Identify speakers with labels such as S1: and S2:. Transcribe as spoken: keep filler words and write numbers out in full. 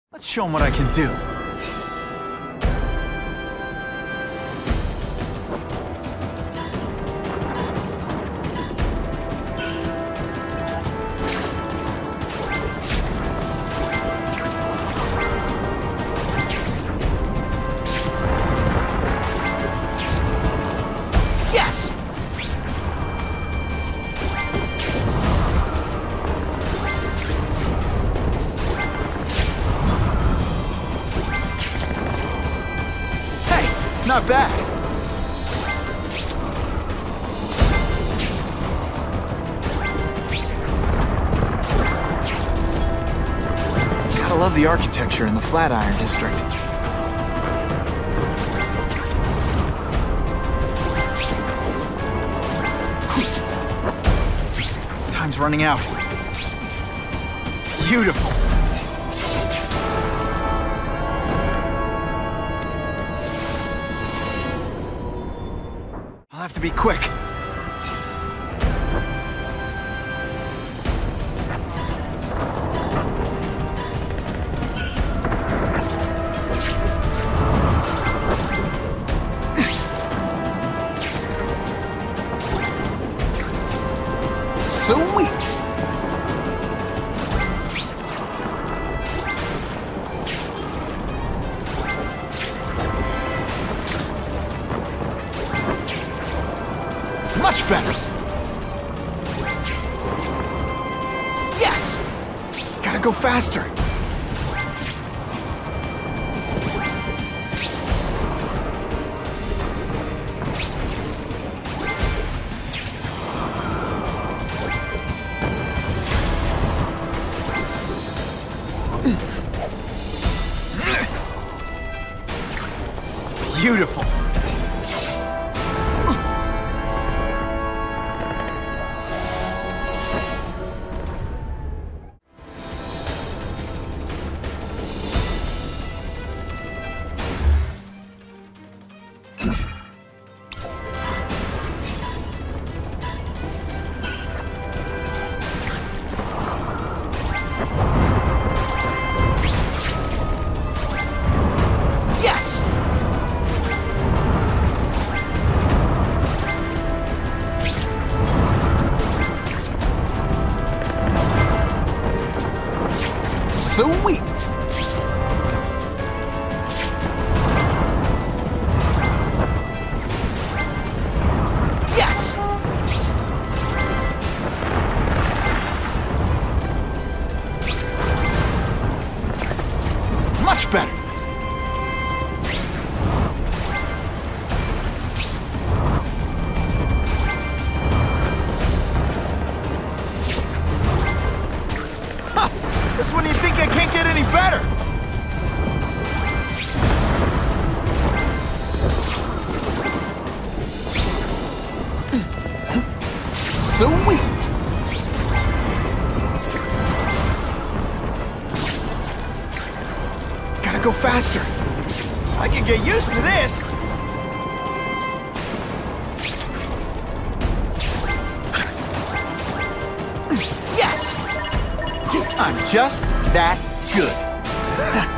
S1: Let's show him what I can do. Yes! Not bad. Gotta love the architecture in the Flatiron District. Time's running out. Beautiful. I'll have to be quick. Sweet. Much better. Yes! Gotta go faster. Beautiful. Yes! Sweet! Yes! Much better! This one, you think I can't get any better? Sweet! Gotta go faster. I can get used to this. Yes! I'm just that good.